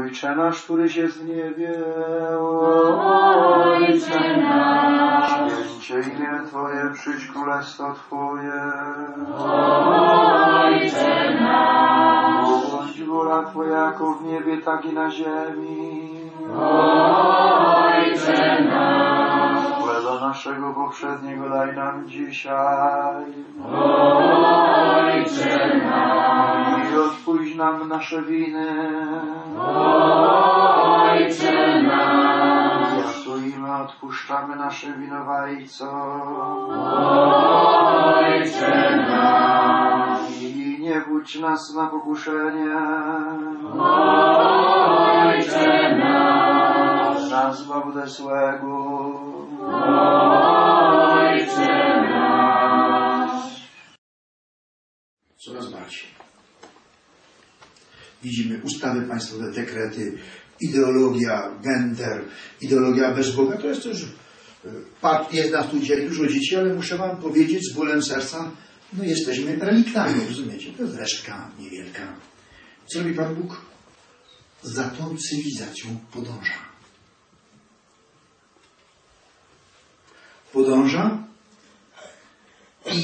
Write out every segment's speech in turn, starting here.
Ojcze nasz, któryś jest w niebie, Ojcze nasz, święcie imię Twoje, przyjdź królestwo Twoje. Ojcze nasz, Bądź wola Twoja jako w niebie, tak i na ziemi. Ojcze nasz, Chleba naszego poprzedniego daj nam dzisiaj. Ojcze nasz, I odpuść nam nasze winy. Ojcze nasz, Jak i my odpuszczamy naszym winowajcom. Ojcze nasz, I nie wódź nas na pokuszenie. Ojcze nasz, Nas zbaw ode złego. Ojcze nasz. Coraz bardziej. Widzimy ustawy państwowe, dekrety, ideologia, gender, ideologia bez Boga. To jest też jest nas tu dzisiaj dużo dzieci, ale muszę wam powiedzieć z bólem serca, no jesteśmy reliktami, rozumiecie? To jest resztka niewielka. Co robi Pan Bóg? Za tą cywilizacją podąża. Podąża i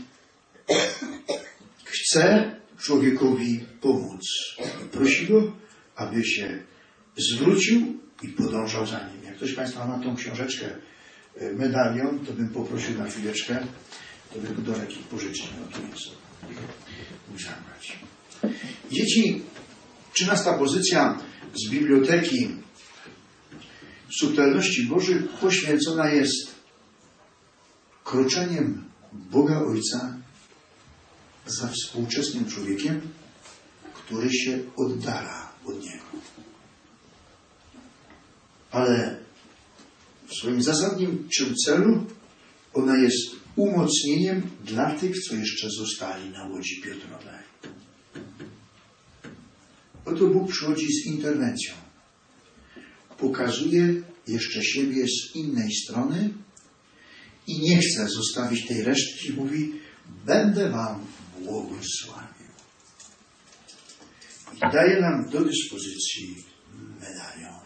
chce człowiekowi pomóc. Prosi go, aby się zwrócił i podążał za nim. Jak ktoś z Państwa ma tą książeczkę, medalion, to bym poprosił na chwileczkę, to bym go do ręki pożyczył. No to jest. Mój zabrać. Dzieci, 13 pozycja z Biblioteki Subtelności Bożych poświęcona jest kroczeniem Boga Ojca za współczesnym człowiekiem, który się oddala od Niego. Ale w swoim zasadniczym celu ona jest umocnieniem dla tych, co jeszcze zostali na łodzi Piotrowej. Oto Bóg przychodzi z interwencją. Pokazuje jeszcze siebie z innej strony i nie chce zostawić tej resztki. Mówi, będę wam błogosławił. I daje nam do dyspozycji medalion.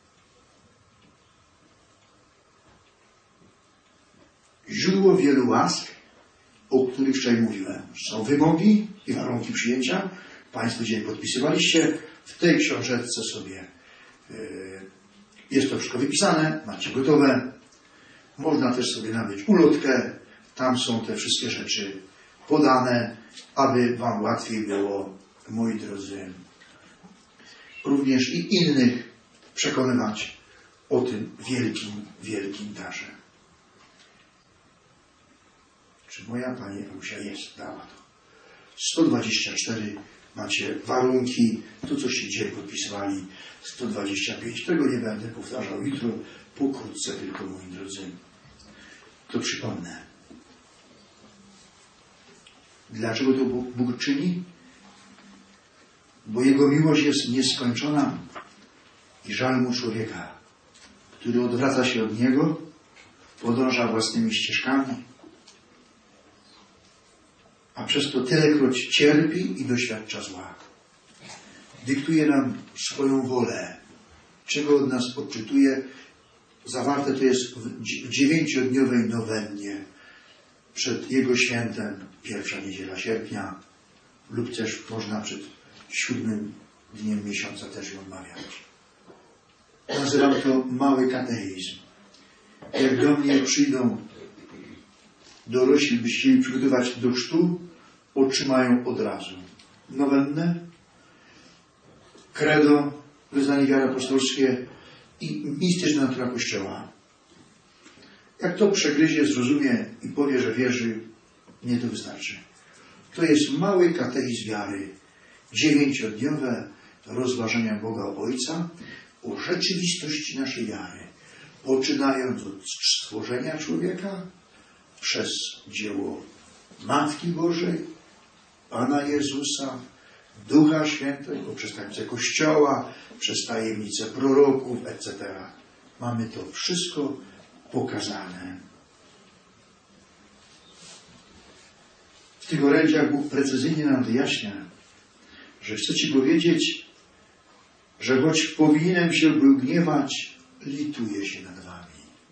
Źródło wielu łask, o których wczoraj mówiłem. Są wymogi i warunki przyjęcia. Państwo dzisiaj podpisywaliście. W tej książeczce sobie jest to wszystko wypisane. Macie gotowe. Można też sobie nabyć ulotkę. Tam są te wszystkie rzeczy podane, aby wam łatwiej było, moi drodzy, również i innych przekonywać o tym wielkim, wielkim darze. Czy moja Pani Ewusia jest? Dała to. 124 macie warunki, to co się dzieje, podpisywali 125. Tego nie będę powtarzał jutro, pokrótce tylko, moi drodzy. To przypomnę. Dlaczego to Bóg czyni? Bo Jego miłość jest nieskończona i żal mu człowieka, który odwraca się od Niego, podąża własnymi ścieżkami, a przez to tylekroć cierpi i doświadcza zła. Dyktuje nam swoją wolę, czego od nas odczytuje. Zawarte to jest w 9-dniowej nowennie przed Jego świętem, pierwsza niedziela sierpnia, lub też można przed 7 dniem miesiąca też ją odmawiać. Nazywam to mały katechizm. Jak do mnie przyjdą dorośli, byście chcieli przygotować do chrztu, otrzymają od razu nowennę, credo, wyznanie wiary apostolskie i mistyczna natura Kościoła. Jak to przegryzie, zrozumie i powie, że wierzy, nie to wystarczy. To jest mały katechizm wiary. 9-dniowe rozważania Boga Ojca o rzeczywistości naszej wiary. Poczynając od stworzenia człowieka, przez dzieło Matki Bożej, Pana Jezusa, Ducha Świętego, przez tajemnicę Kościoła, przez tajemnicę proroków, etc. Mamy to wszystko pokazane. W tych orędziach Bóg precyzyjnie nam wyjaśnia, że chce Ci powiedzieć, że choć powinienem się był gniewać, lituję się nad wami.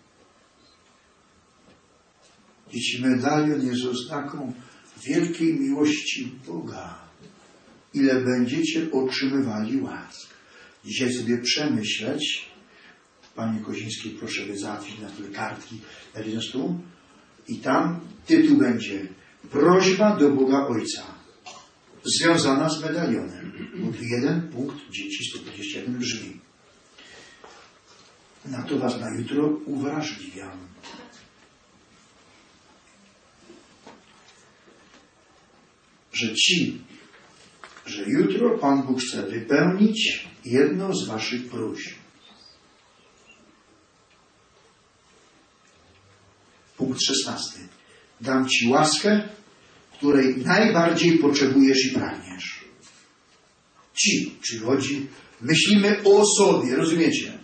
Dzieci, medalion jest oznaką wielkiej miłości Boga. Ile będziecie otrzymywali łask. Dzisiaj sobie przemyśleć. Panie Kozińskiej, proszę by załatwić na tyle kartki na stół. I tam tytuł będzie Prośba do Boga Ojca. Związana z medalionem. Punkt 1, punkt dzieci 121 brzmi. Na to was na jutro uwrażliwiam. Że jutro Pan Bóg chce wypełnić jedną z waszych próśb. Punkt 16. Dam ci łaskę, której najbardziej potrzebujesz i pragniesz. Czyli chodzi, myślimy o sobie, rozumiecie?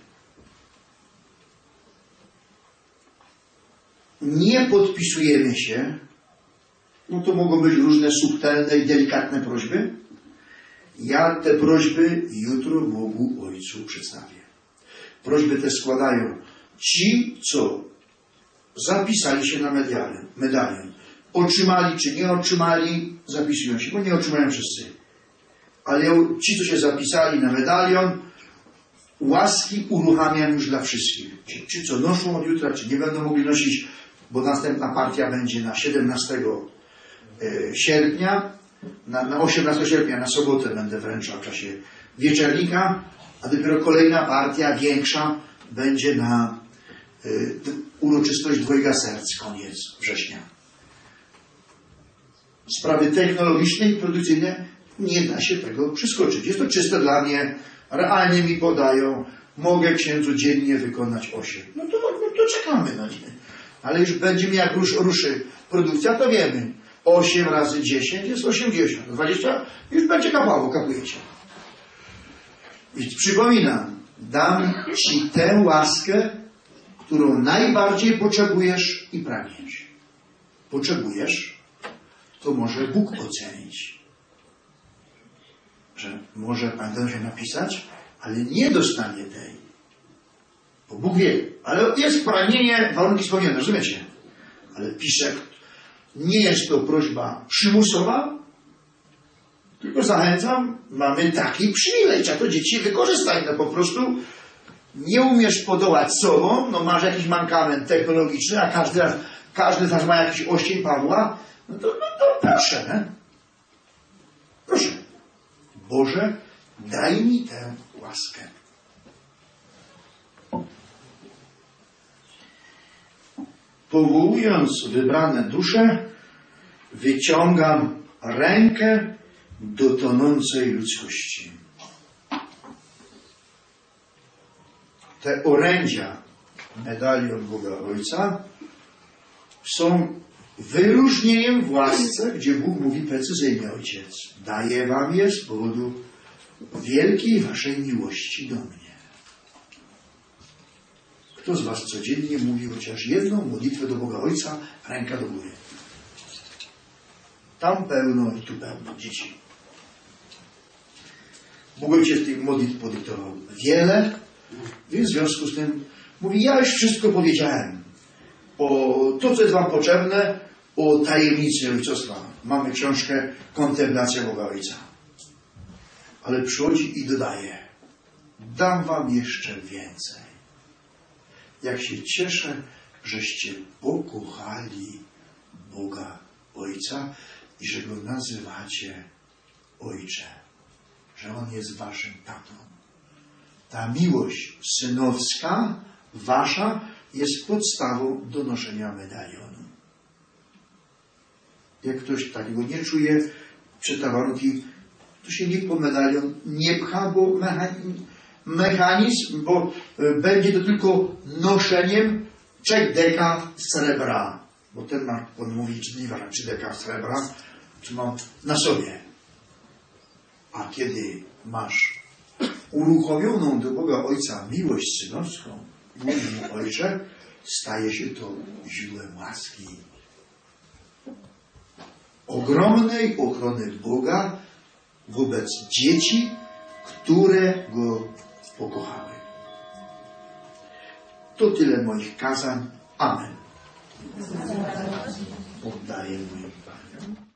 Nie podpisujemy się, no to mogą być różne subtelne i delikatne prośby. Ja te prośby jutro Bogu Ojcu przedstawię. Prośby te składają ci, co zapisali się na medalion. Otrzymali czy nie otrzymali, zapisują się, bo nie otrzymają wszyscy. Ale ci, co się zapisali na medalion, łaski uruchamiam już dla wszystkich. Ci, co noszą od jutra, czy nie będą mogli nosić, bo następna partia będzie na 17 sierpnia, na 18 sierpnia, na sobotę będę wręczał w czasie wieczernika, a dopiero kolejna partia, większa, będzie na uroczystość Dwojga Serc, koniec września. Sprawy technologiczne i produkcyjne nie da się tego przeskoczyć. Jest to czyste dla mnie, realnie mi podają, mogę księdzu dziennie wykonać 8. No to czekamy na nie. Ale już będziemy, jak ruszy produkcja, to wiemy. 8 razy 10 jest 80. 20 już będzie kapało, kapujecie. I przypominam, dam ci tę łaskę, którą najbardziej potrzebujesz i pragniesz. Potrzebujesz, to może Bóg ocenić. Że może pamiętam się napisać, ale nie dostanie tej. Bo Bóg wie. Ale jest pragnienie, warunki spełnione, rozumiecie? Ale pisze, nie jest to prośba przymusowa, tylko zachęcam, mamy taki przywilej, trzeba to dzieci wykorzystać. No po prostu nie umiesz podołać sobą, no masz jakiś mankament technologiczny, a każdy z nas ma jakiś oścień Pawła, no to proszę, nie? Proszę. Boże, daj mi tę łaskę. Powołując wybrane dusze, wyciągam rękę do tonącej ludzkości. Te orędzia medalion Boga Ojca są wyróżnieniem w łasce, gdzie Bóg mówi precyzyjnie: Ojciec, daję wam je z powodu wielkiej waszej miłości do mnie. Kto z was codziennie mówi chociaż jedną modlitwę do Boga Ojca, ręka do góry? Tam pełno i tu pełno dzieci. Bóg Ojciec tych modlitw podyktował wiele, więc w związku z tym mówi: ja już wszystko powiedziałem. O to, co jest wam potrzebne, o tajemnicy ojcostwa. Mamy książkę Kontemplacja Boga Ojca. Ale przychodzi i dodaje: dam wam jeszcze więcej. Jak się cieszę, żeście pokochali Boga Ojca i że Go nazywacie Ojcze. Że On jest waszym tatą. Ta miłość synowska, wasza, jest podstawą do noszenia medalionu. Jak ktoś takiego nie czuje, przy te warunki, to się nikt po medalion nie pcha, bo mechanizm, bo będzie to tylko noszeniem 3 deka srebra. Bo ten ma, on mówi, czy nie ważne, 3 deka srebra, czy mam na sobie. A kiedy masz uruchomioną do Boga Ojca miłość synowską, mówi mu: Ojcze, staje się to źródłem łaski. Ogromnej ochrony Boga wobec dzieci, które Go pokochały. To tyle moich kazań. Amen. Oddaję moim Paniom.